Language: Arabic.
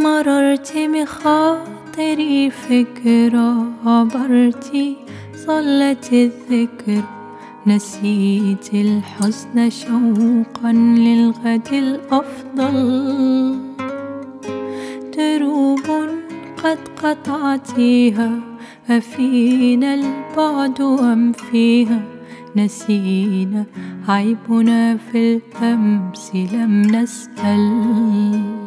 مررت بخاطري فكرة عبرتي صلت الذكر، نسيت الحزن شوقا للغد الأفضل. دروب قد قطعتيها، أفينا البعد أم فيها؟ نسينا عيبنا في الأمس لم نسأل.